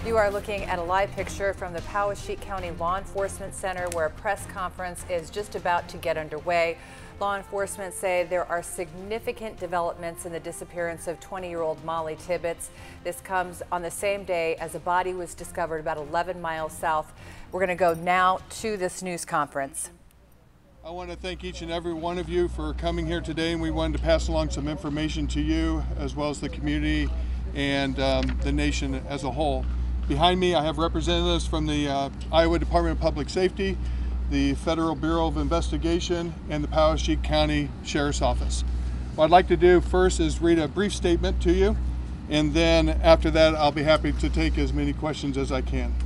You are looking at a live picture from the Powesheik County Law Enforcement Center, where a press conference is just about to get underway. Law enforcement say there are significant developments in the disappearance of 20-year-old Molly Tibbetts. This comes on the same day as a body was discovered about 11 miles south. We're going to go now to this news conference. I want to thank each and every one of you for coming here today, and we wanted to pass along some information to you as well as the community and the nation as a whole. Behind me I have representatives from the Iowa Department of Public Safety, the Federal Bureau of Investigation, and the Powesheik County Sheriff's Office. What I'd like to do first is read a brief statement to you, and then after that I'll be happy to take as many questions as I can.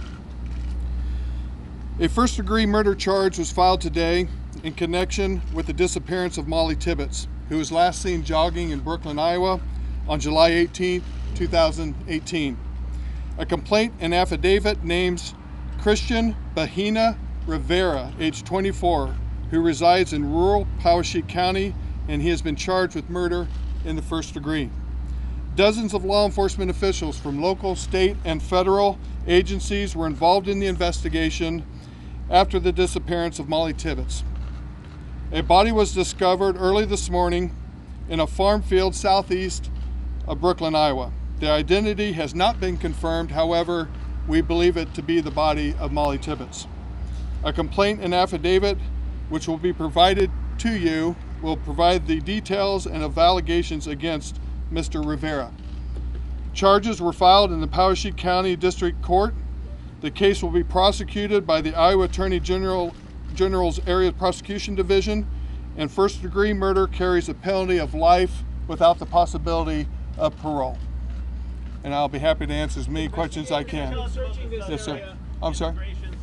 A first-degree murder charge was filed today in connection with the disappearance of Molly Tibbetts, who was last seen jogging in Brooklyn, Iowa on July 18, 2018. A complaint and affidavit names Christian Bahena Rivera, age 24, who resides in rural Powesheik County, and he has been charged with murder in the first degree. Dozens of law enforcement officials from local, state, and federal agencies were involved in the investigation after the disappearance of Molly Tibbetts. A body was discovered early this morning in a farm field southeast of Brooklyn, Iowa. The identity has not been confirmed, however, we believe it to be the body of Molly Tibbetts. A complaint and affidavit, which will be provided to you, will provide the details and of allegations against Mr. Rivera. Charges were filed in the Powesheik County District Court. The case will be prosecuted by the Iowa Attorney General's Area Prosecution Division, and first-degree murder carries a penalty of life without the possibility of parole. And I'll be happy to answer as many questions as I can. Yes, sir. I'm sorry.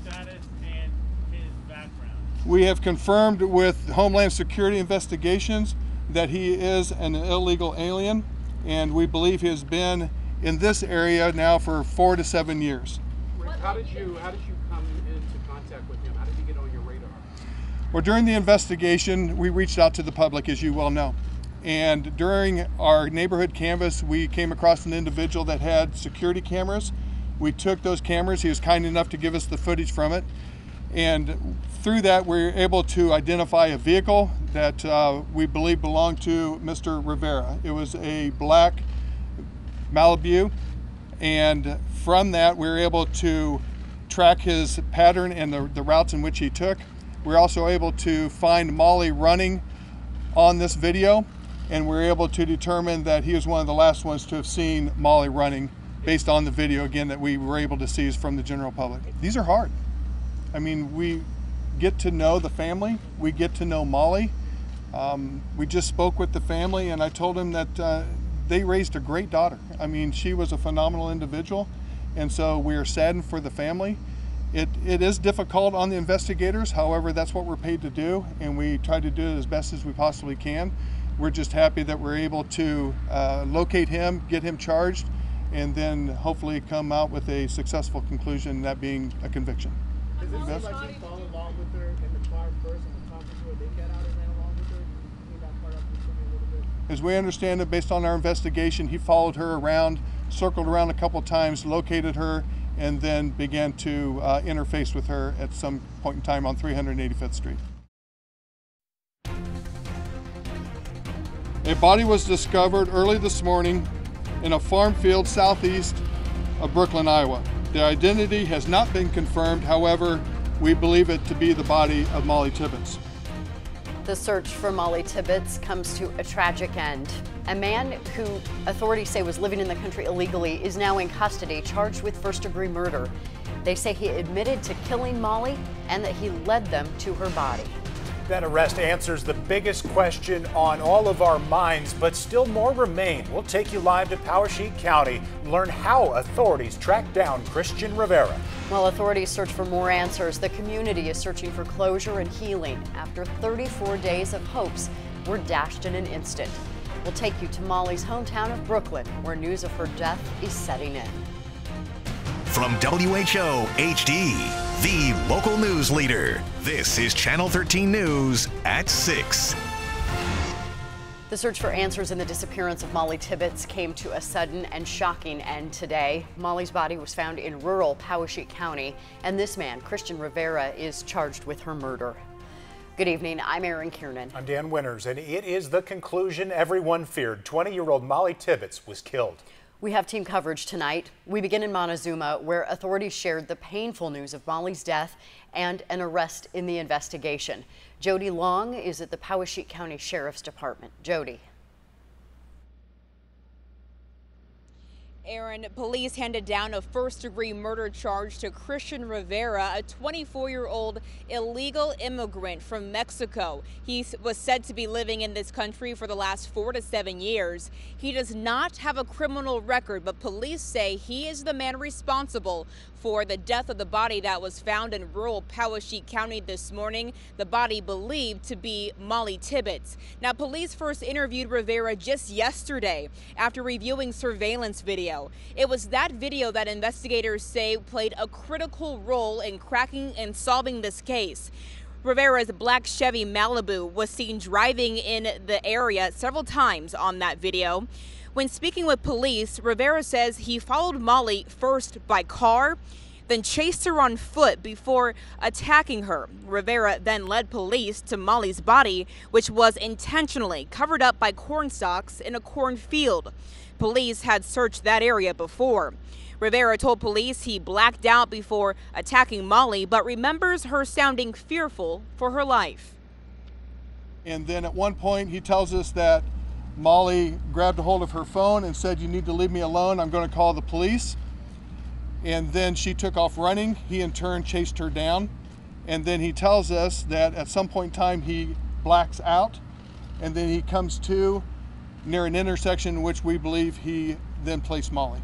We have confirmed with Homeland Security Investigations that he is an illegal alien, and we believe he has been in this area now for 4 to 7 years. How did you come into contact with him? How did he get on your radar? Well, during the investigation, we reached out to the public, as you well know. And during our neighborhood canvass, we came across an individual that had security cameras. We took those cameras. He was kind enough to give us the footage from it. And through that, we were able to identify a vehicle that we believe belonged to Mr. Rivera. It was a black Malibu. And from that, we were able to track his pattern and the routes in which he took. We were also able to find Molly running on this video, and we were able to determine that he was one of the last ones to have seen Molly running based on the video, again, that we were able to see from the general public. These are hard. I mean, we get to know the family, we get to know Molly. We just spoke with the family, and I told him that they raised a great daughter. I mean, she was a phenomenal individual, and so we are saddened for the family. It is difficult on the investigators, however, that's what we're paid to do, and we try to do it as best as we possibly can. We're just happy that we're able to locate him, get him charged, and then hopefully come out with a successful conclusion, that being a conviction. Does it seem like you followed along with her in the car first and talking to her, then got out and ran along with her? Can you that part up for me a little bit? As we understand it, based on our investigation, he followed her around, circled around a couple times, located her, and then began to interface with her at some point in time on 385th Street. A body was discovered early this morning in a farm field southeast of Brooklyn, Iowa. The identity has not been confirmed, however, we believe it to be the body of Molly Tibbetts. The search for Molly Tibbetts comes to a tragic end. A man who authorities say was living in the country illegally is now in custody, charged with first-degree murder. They say he admitted to killing Molly and that he led them to her body. That arrest answers the biggest question on all of our minds, but still more remain. We'll take you live to Powesheik County and learn how authorities tracked down Christian Rivera. While authorities search for more answers, the community is searching for closure and healing after 34 days of hopes were dashed in an instant. We'll take you to Molly's hometown of Brooklyn, where news of her death is setting in. From WHO HD, the local news leader, this is Channel 13 News at 6. The search for answers in the disappearance of Molly Tibbetts came to a sudden and shocking end today. Molly's body was found in rural Poweshiek County, and this man, Christian Rivera, is charged with her murder. Good evening, I'm Erin Kiernan. I'm Dan Winters, and it is the conclusion everyone feared. 20-year-old Molly Tibbetts was killed. We have team coverage tonight. We begin in Montezuma, where authorities shared the painful news of Molly's death and an arrest in the investigation. Jody Long is at the Poweshiek County Sheriff's Department. Jody. Aaron, police handed down a first-degree murder charge to Christian Rivera, a 24-year-old illegal immigrant from Mexico. He was said to be living in this country for the last 4 to 7 years. He does not have a criminal record, but police say he is the man responsible for the death of the body that was found in rural Poweshiek County this morning, the body believed to be Molly Tibbetts. Now, police first interviewed Rivera just yesterday after reviewing surveillance video. It was that video that investigators say played a critical role in cracking and solving this case. Rivera's black Chevy Malibu was seen driving in the area several times on that video. When speaking with police, Rivera says he followed Molly first by car, then chased her on foot before attacking her. Rivera then led police to Molly's body, which was intentionally covered up by corn stalks in a cornfield. Police had searched that area before. Rivera told police he blacked out before attacking Molly, but remembers her sounding fearful for her life. And then at one point he tells us that Molly grabbed a hold of her phone and said, "You need to leave me alone, I'm going to call the police." And then she took off running. He in turn chased her down. And then he tells us that at some point in time he blacks out, and then he comes to near an intersection in which we believe he then placed Molly.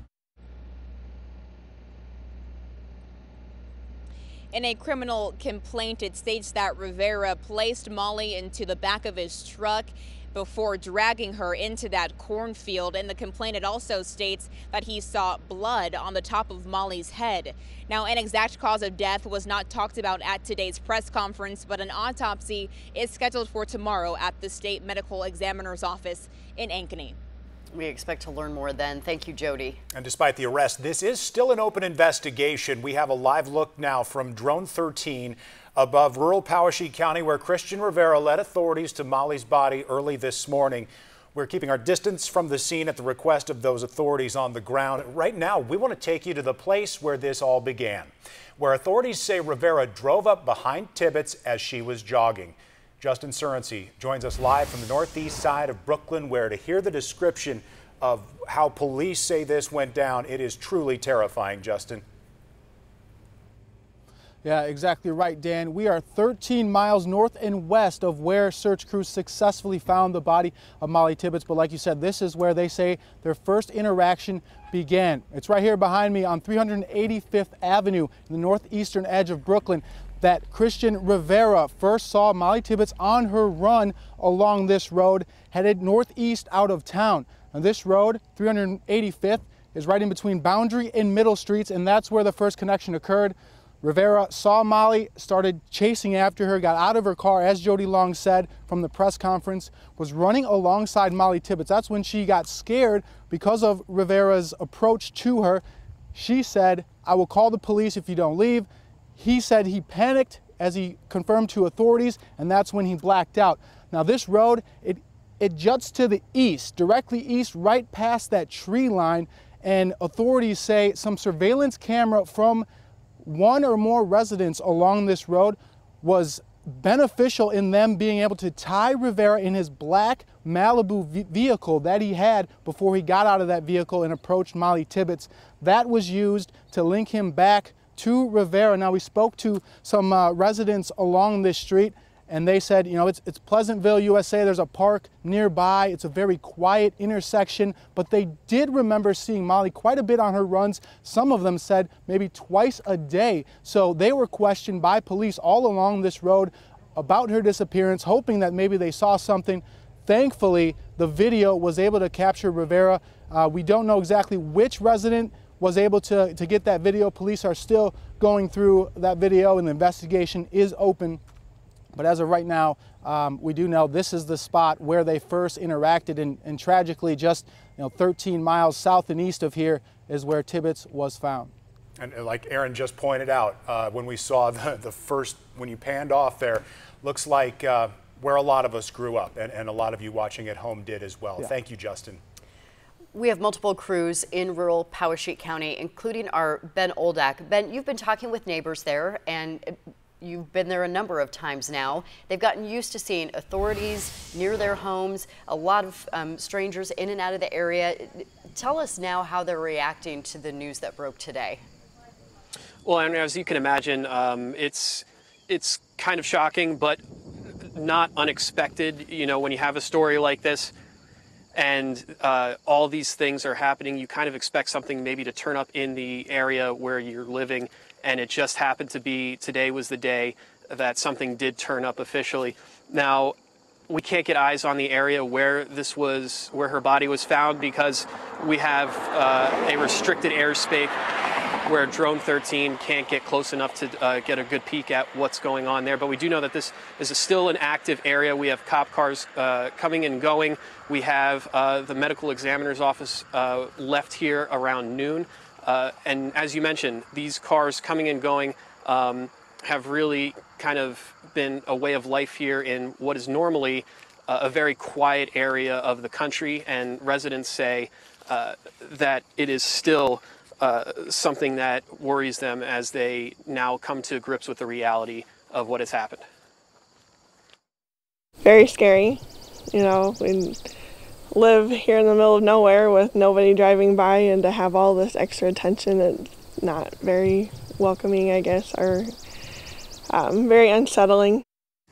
In a criminal complaint, it states that Rivera placed Molly into the back of his truck before dragging her into that cornfield. In the complaint, it also states that he saw blood on the top of Molly's head. Now, an exact cause of death was not talked about at today's press conference, but an autopsy is scheduled for tomorrow at the state medical examiner's office in Ankeny. We expect to learn more then. Thank you, Jody. And despite the arrest, this is still an open investigation. We have a live look now from Drone 13 above rural Poweshiek County, where Christian Rivera led authorities to Molly's body early this morning. We're keeping our distance from the scene at the request of those authorities on the ground. Right now, we want to take you to the place where this all began, where authorities say Rivera drove up behind Tibbetts as she was jogging. Justin Surrency joins us live from the northeast side of Brooklyn, where to hear the description of how police say this went down, it is truly terrifying. Justin. Yeah, exactly right, Dan. We are 13 miles north and west of where search crews successfully found the body of Molly Tibbetts. But like you said, this is where they say their first interaction began. It's right here behind me on 385th Avenue, in the northeastern edge of Brooklyn, that Christian Rivera first saw Molly Tibbetts on her run along this road, headed northeast out of town. Now this road, 385th, is right in between Boundary and Middle Streets, and that's where the first connection occurred. Rivera saw Molly, started chasing after her, got out of her car, as Jody Long said from the press conference, was running alongside Molly Tibbetts. That's when she got scared because of Rivera's approach to her. She said, "I will call the police if you don't leave." He said he panicked as he confirmed to authorities, and that's when he blacked out. Now this road, it juts to the east, directly east, right past that tree line, and authorities say some surveillance camera from one or more residents along this road was beneficial in them being able to tie Rivera in his black Malibu vehicle that he had before he got out of that vehicle and approached Molly Tibbetts. That was used to link him back to Rivera. Now, we spoke to some residents along this street, and they said, you know, it's Pleasantville, USA. There's a park nearby. It's a very quiet intersection, but they did remember seeing Molly quite a bit on her runs. Some of them said maybe twice a day. So they were questioned by police all along this road about her disappearance, hoping that maybe they saw something. Thankfully, the video was able to capture Rivera. We don't know exactly which resident was able to get that video. Police are still going through that video, and the investigation is open. But as of right now, we do know this is the spot where they first interacted, and tragically, just 13 miles south and east of here is where Tibbetts was found. And like Aaron just pointed out, when we saw the first, when you panned off there, looks like where a lot of us grew up, and a lot of you watching at home did as well. Yeah. Thank you, Justin. We have multiple crews in rural Poweshiek County, including our Ben Oldak. Ben, you've been talking with neighbors there, and you've been there a number of times now. They've gotten used to seeing authorities near their homes, a lot of strangers in and out of the area. Tell us now how they're reacting to the news that broke today. Well, and as you can imagine, it's kind of shocking, but not unexpected. When you have a story like this and all these things are happening, you kind of expect something maybe to turn up in the area where you're living. And it just happened to be today was the day that something did turn up officially. Now, we can't get eyes on the area where her body was found, because we have a restricted airspace where Drone 13 can't get close enough to get a good peek at what's going on there. But we do know that this is still an active area. We have cop cars coming and going. We have the medical examiner's office left here around noon. And as you mentioned, these cars coming and going have really kind of been a way of life here in what is normally a very quiet area of the country. And residents say that it is still something that worries them as they now come to grips with the reality of what has happened. Very scary. We live here in the middle of nowhere with nobody driving by, and to have all this extra attention, it's not very welcoming, I guess, or very unsettling.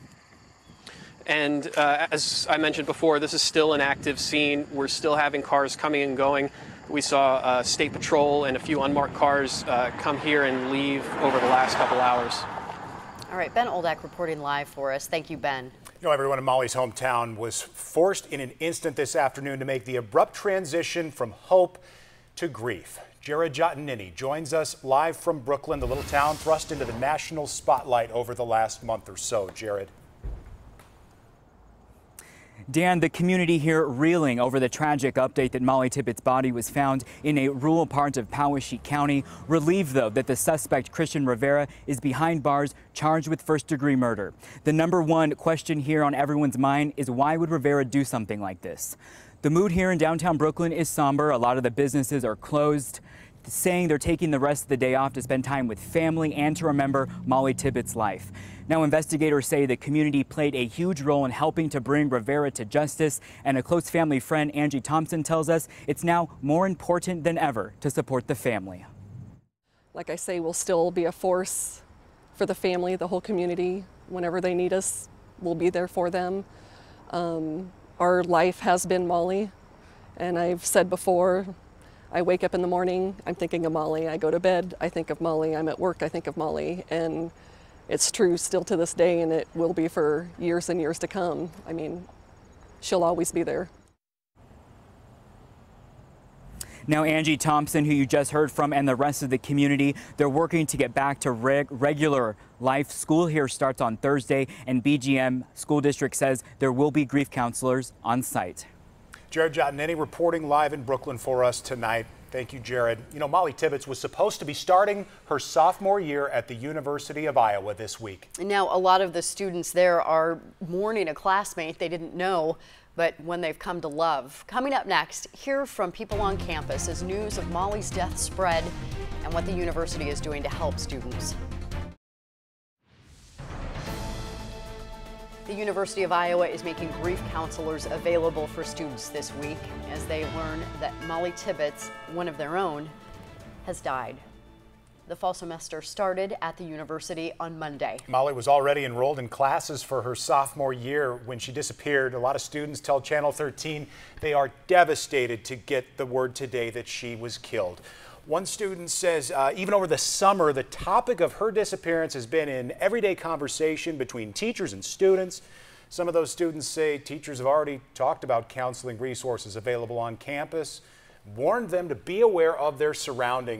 And as I mentioned before, this is still an active scene. We're still having cars coming and going. We saw State Patrol and a few unmarked cars come here and leave over the last couple hours. All right, Ben Oldak reporting live for us. Thank you, Ben. Everyone in Molly's hometown was forced in an instant this afternoon to make the abrupt transition from hope to grief. Jared Giottanini joins us live from Brooklyn, the little town thrust into the national spotlight over the last month or so. Jared. Dan, the community here reeling over the tragic update that Molly Tibbetts' body was found in a rural part of Poweshiek County. Relieved, though, that the suspect, Christian Rivera, is behind bars, charged with first-degree murder. The number one question here on everyone's mind is, why would Rivera do something like this? The mood here in downtown Brooklyn is somber. A lot of the businesses are closed, saying they're taking the rest of the day off to spend time with family and to remember Molly Tibbetts' life. Now, investigators say the community played a huge role in helping to bring Rivera to justice, and a close family friend, Angie Thompson, tells us it's now more important than ever to support the family. Like I say, we'll still be a force for the family, the whole community. Whenever they need us, we'll be there for them. Our life has been Molly, and I've said before, I wake up in the morning, I'm thinking of Molly. I go to bed, I think of Molly. I'm at work, I think of Molly. And it's true still to this day, and it will be for years and years to come. I mean, she'll always be there. Now, Angie Thompson, who you just heard from, and the rest of the community, they're working to get back to regular life. School here starts on Thursday, and BGM School District says there will be grief counselors on site. Jared Giottanini reporting live in Brooklyn for us tonight. Thank you, Jared. Molly Tibbetts was supposed to be starting her sophomore year at the University of Iowa this week. Now, a lot of the students there are mourning a classmate they didn't know, but when they've come to love. Coming up next, hear from people on campus as news of Molly's death spread and what the university is doing to help students. The University of Iowa is making grief counselors available for students this week as they learn that Molly Tibbetts, one of their own, has died. The fall semester started at the university on Monday. Molly was already enrolled in classes for her sophomore year when she disappeared. A lot of students tell Channel 13 they are devastated to get the word today that she was killed. One student says even over the summer, the topic of her disappearance has been in everyday conversation between teachers and students. Some of those students say teachers have already talked about counseling resources available on campus, warned them to be aware of their surroundings.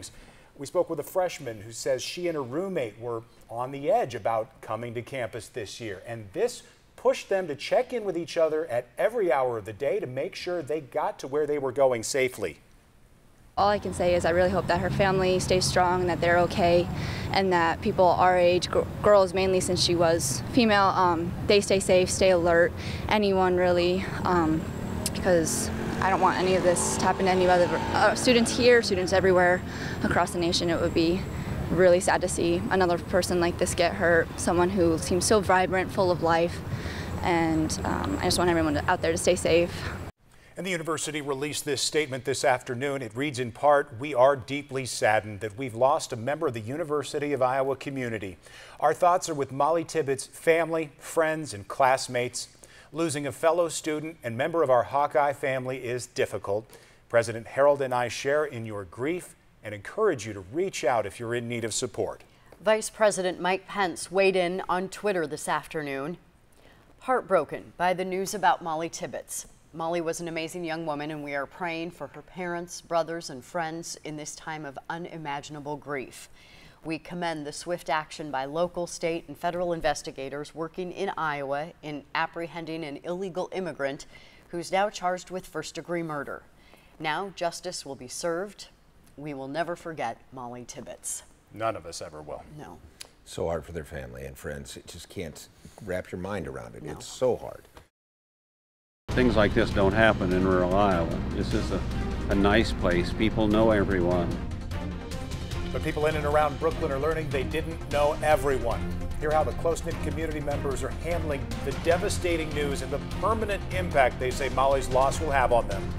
We spoke with a freshman who says she and her roommate were on the edge about coming to campus this year, and this pushed them to check in with each other at every hour of the day to make sure they got to where they were going safely. All I can say is I really hope that her family stays strong and that they're okay, and that people our age, girls mainly since she was female, they stay safe, stay alert, anyone really, because I don't want any of this to happen to any other students here, students everywhere across the nation. It would be really sad to see another person like this get hurt, someone who seems so vibrant, full of life, and I just want everyone out there to stay safe. And the university released this statement this afternoon. It reads in part, "We are deeply saddened that we've lost a member of the University of Iowa community. Our thoughts are with Molly Tibbetts' family, friends, and classmates. Losing a fellow student and member of our Hawkeye family is difficult. President Harold and I share in your grief and encourage you to reach out if you're in need of support." Vice President Mike Pence weighed in on Twitter this afternoon, heartbroken by the news about Molly Tibbetts. Molly was an amazing young woman, and we are praying for her parents, brothers, and friends in this time of unimaginable grief. We commend the swift action by local, state, and federal investigators working in Iowa in apprehending an illegal immigrant who's now charged with first-degree murder. Now justice will be served. We will never forget Molly Tibbetts. None of us ever will. No. So hard for their family and friends. It just can't wrap your mind around it. No. It's so hard. Things like this don't happen in rural Iowa. This is a nice place. People know everyone. But people in and around Brooklyn are learning they didn't know everyone. Hear how the close-knit community members are handling the devastating news and the permanent impact they say Molly's loss will have on them.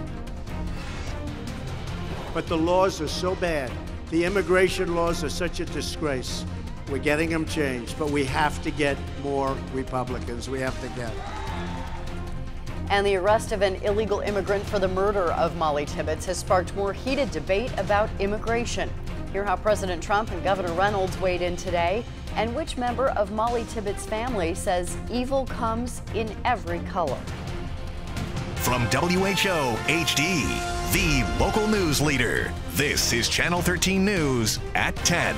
But the laws are so bad. The immigration laws are such a disgrace. We're getting them changed, but we have to get more Republicans. We have to get them. And the arrest of an illegal immigrant for the murder of Molly Tibbetts has sparked more heated debate about immigration. Hear how President Trump and Governor Reynolds weighed in today, and which member of Molly Tibbetts' family says evil comes in every color. From WHO HD, the local news leader, this is Channel 13 News at 10.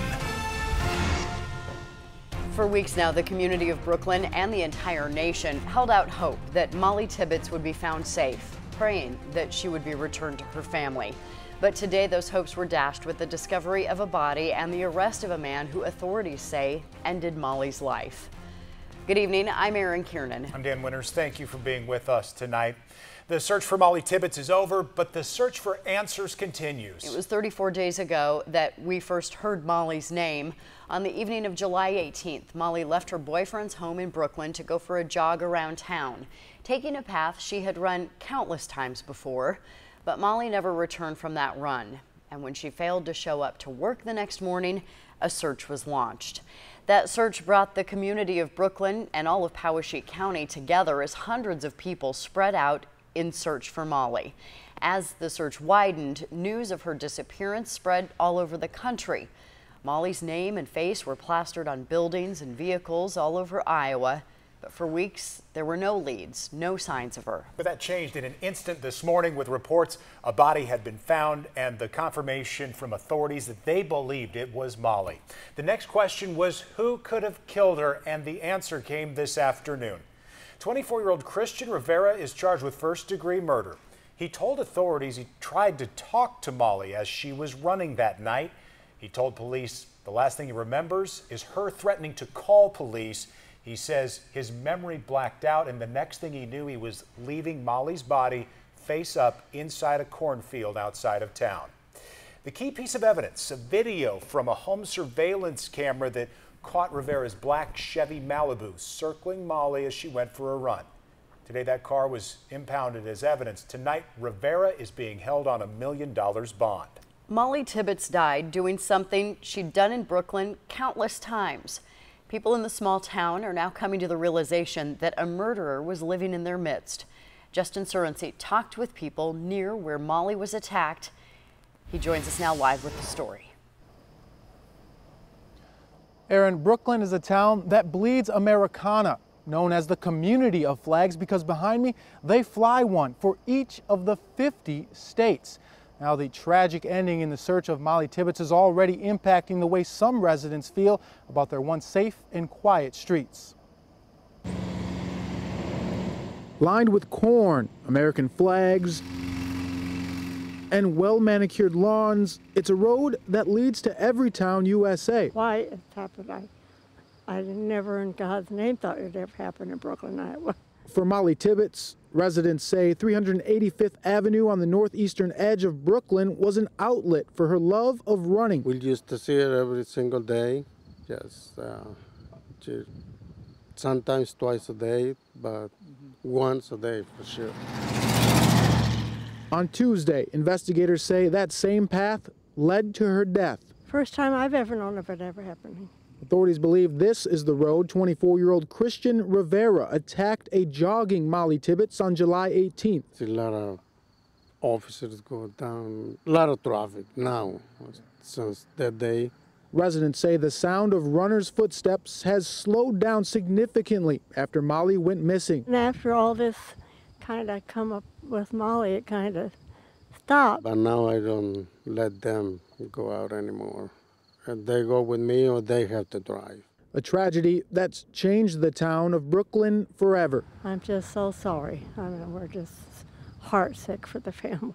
For weeks now, the community of Brooklyn and the entire nation held out hope that Molly Tibbetts would be found safe, praying that she would be returned to her family. But today, those hopes were dashed with the discovery of a body and the arrest of a man who authorities say ended Molly's life. Good evening, I'm Erin Kiernan. I'm Dan Winters. Thank you for being with us tonight. The search for Molly Tibbetts is over, but the search for answers continues. It was 34 days ago that we first heard Molly's name. On the evening of July 18th, Molly left her boyfriend's home in Brooklyn to go for a jog around town, taking a path she had run countless times before. But Molly never returned from that run. And when she failed to show up to work the next morning, a search was launched. That search brought the community of Brooklyn and all of Poweshiek County together as hundreds of people spread out in search for Molly. As the search widened, news of her disappearance spread all over the country. Molly's name and face were plastered on buildings and vehicles all over Iowa. But for weeks, there were no leads, no signs of her. But that changed in an instant this morning with reports a body had been found and the confirmation from authorities that they believed it was Molly. The next question was who could have killed her, and the answer came this afternoon. 24-year-old Christian Rivera is charged with first-degree murder. He told authorities he tried to talk to Molly as she was running that night. He told police the last thing he remembers is her threatening to call police. He says his memory blacked out, and the next thing he knew, he was leaving Molly's body face up inside a cornfield outside of town. The key piece of evidence, a video from a home surveillance camera that caught Rivera's black Chevy Malibu circling Molly as she went for a run. Today, that car was impounded as evidence. Tonight, Rivera is being held on $1 million bond. Molly Tibbetts died doing something she'd done in Brooklyn countless times. People in the small town are now coming to the realization that a murderer was living in their midst. Justin Surrency talked with people near where Molly was attacked. He joins us now live with the story. Erin, Brooklyn is a town that bleeds Americana, known as the community of flags because behind me, they fly one for each of the 50 states. Now, the tragic ending in the search of Molly Tibbetts is already impacting the way some residents feel about their once safe and quiet streets. Lined with corn, American flags, and well-manicured lawns, it's a road that leads to Everytown, USA. Why it happened, I never in God's name thought it would ever happen in Brooklyn, Iowa. For Molly Tibbetts, residents say 385th Avenue on the northeastern edge of Brooklyn was an outlet for her love of running. We used to see her every single day, sometimes twice a day, but once a day for sure. On Tuesday, investigators say that same path led to her death. First time I've ever known of it ever happening. Authorities believe this is the road 24-year-old Christian Rivera attacked a jogging Molly Tibbetts on July 18th. See a lot of officers go down, a lot of traffic now since that day. Residents say the sound of runners' footsteps has slowed down significantly after Molly went missing. And after all this kind of come up with Molly, it kind of stopped. But now I don't let them go out anymore. They go with me or they have to drive. A tragedy that's changed the town of Brooklyn forever. I'm just so sorry. I mean, we're just heartsick for the family.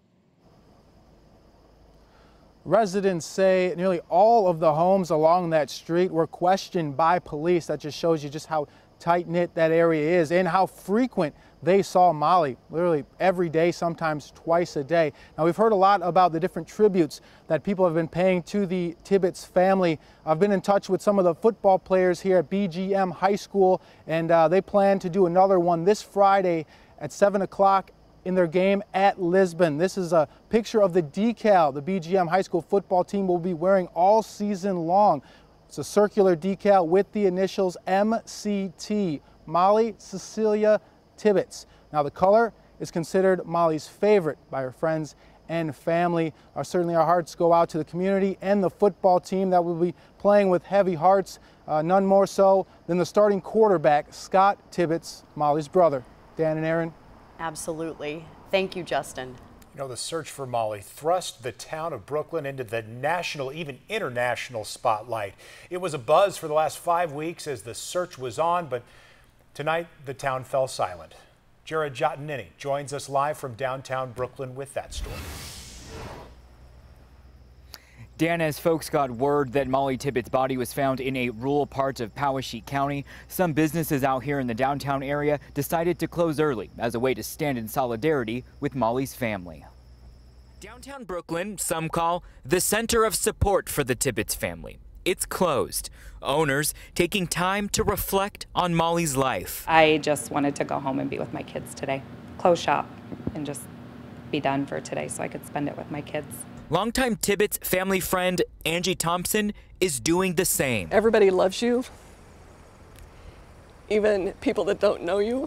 Residents say nearly all of the homes along that street were questioned by police. That just shows you just how tight-knit that area is and how frequent they saw Molly, literally every day, sometimes twice a day. Now, we've heard a lot about the different tributes that people have been paying to the Tibbetts family. I've been in touch with some of the football players here at BGM High School, and they plan to do another one this Friday at 7 o'clock in their game at Lisbon. This is a picture of the decal the BGM High School football team will be wearing all season long. It's a circular decal with the initials MCT, Molly Cecilia Tibbetts. Now, the color is considered Molly's favorite by her friends and family. Certainly our hearts go out to the community and the football team that will be playing with heavy hearts, none more so than the starting quarterback, Scott Tibbetts, Molly's brother. Dan and Aaron. Absolutely. Thank you, Justin. You know, the search for Molly thrust the town of Brooklyn into the national, even international spotlight. It was a buzz for the last 5 weeks as the search was on, but tonight the town fell silent. Jared Giottanini joins us live from downtown Brooklyn with that story. Dan, as folks got word that Molly Tibbetts' body was found in a rural part of Poweshiek County, some businesses out here in the downtown area decided to close early as a way to stand in solidarity with Molly's family. Downtown Brooklyn, some call the center of support for the Tibbetts family. It's closed. Owners taking time to reflect on Molly's life. I just wanted to go home and be with my kids today. Close shop and just be done for today so I could spend it with my kids. Longtime Tibbetts family friend Angie Thompson is doing the same. Everybody loves you, even people that don't know you.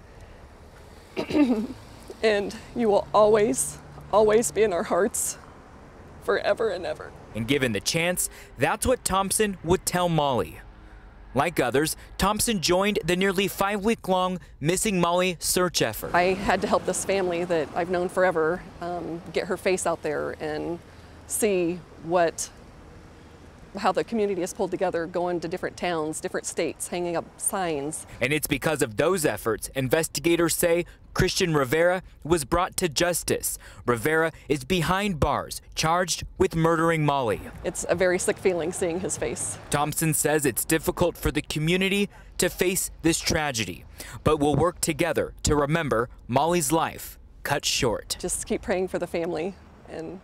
And you will always, always be in our hearts forever and ever. And given the chance, that's what Thompson would tell Molly. Like others, Thompson joined the nearly 5-week-long Missing Molly search effort. I had to help this family that I've known forever get her face out there and see how the community is pulled together, going to different towns, different states, hanging up signs. And it's because of those efforts, investigators say Christian Rivera was brought to justice. Rivera is behind bars, charged with murdering Molly. It's a very sick feeling seeing his face. Thompson says it's difficult for the community to face this tragedy, but will work together to remember Molly's life cut short. Just keep praying for the family and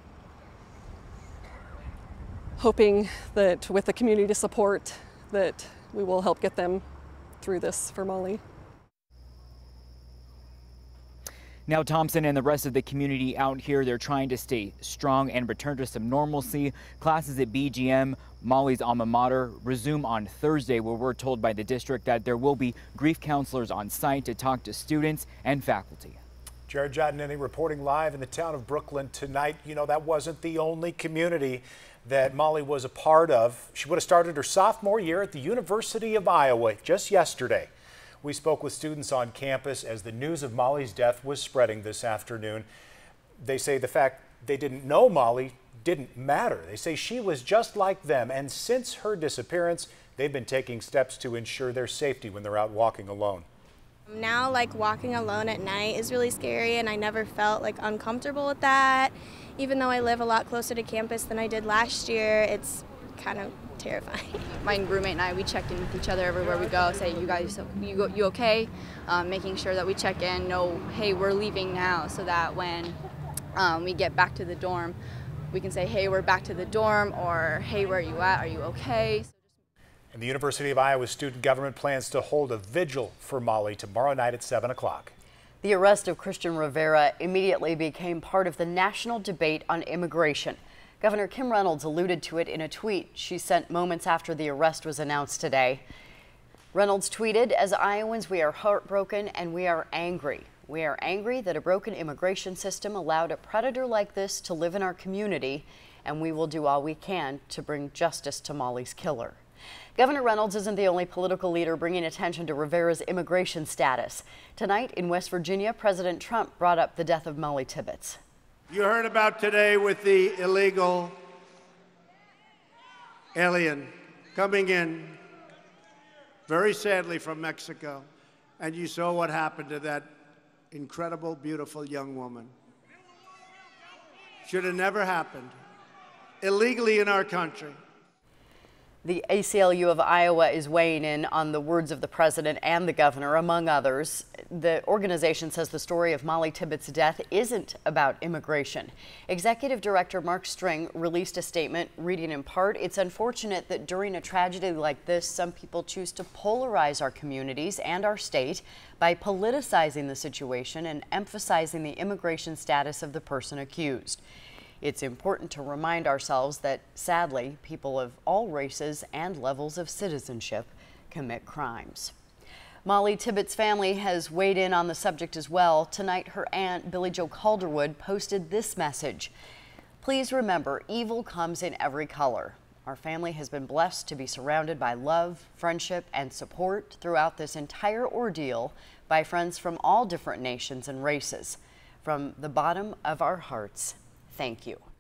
hoping that with the community support that we will help get them through this for Molly. Now Thompson and the rest of the community out here, they're trying to stay strong and return to some normalcy. Classes at BGM, Molly's alma mater, resume on Thursday, where we're told by the district that there will be grief counselors on site to talk to students and faculty. Jared Giottanini reporting live in the town of Brooklyn tonight. You know, that wasn't the only community that Molly was a part of. She would have started her sophomore year at the University of Iowa just yesterday. We spoke with students on campus as the news of Molly's death was spreading this afternoon. They say the fact they didn't know Molly didn't matter. They say she was just like them, and since her disappearance, they've been taking steps to ensure their safety when they're out walking alone. Now, like, walking alone at night is really scary, and I never felt like uncomfortable with that. Even though I live a lot closer to campus than I did last year, it's kind of terrifying. My roommate and I, we check in with each other everywhere we go, say, you guys, you okay? Making sure that we check in, know, hey, we're leaving now, so that when we get back to the dorm, we can say, hey, we're back to the dorm, or hey, where are you at? Are you okay? And the University of Iowa student government plans to hold a vigil for Molly tomorrow night at 7 o'clock. The arrest of Christian Rivera immediately became part of the national debate on immigration. Governor Kim Reynolds alluded to it in a tweet she sent moments after the arrest was announced today. Reynolds tweeted, "As Iowans, we are heartbroken and we are angry. We are angry that a broken immigration system allowed a predator like this to live in our community, and we will do all we can to bring justice to Molly's killer." Governor Reynolds isn't the only political leader bringing attention to Rivera's immigration status. Tonight in West Virginia, President Trump brought up the death of Molly Tibbetts. You heard about today with the illegal alien coming in, very sadly, from Mexico, and you saw what happened to that incredible, beautiful young woman. Should have never happened. Illegally in our country. The ACLU of Iowa is weighing in on the words of the president and the governor, among others. The organization says the story of Molly Tibbetts' death isn't about immigration. Executive Director Mark String released a statement reading in part, "It's unfortunate that during a tragedy like this, some people choose to polarize our communities and our state by politicizing the situation and emphasizing the immigration status of the person accused. It's important to remind ourselves that, sadly, people of all races and levels of citizenship commit crimes." Molly Tibbetts' family has weighed in on the subject as well. Tonight, her aunt, Billie Jo Calderwood, posted this message. "Please remember, evil comes in every color. Our family has been blessed to be surrounded by love, friendship, and support throughout this entire ordeal by friends from all different nations and races. From the bottom of our hearts, thank you."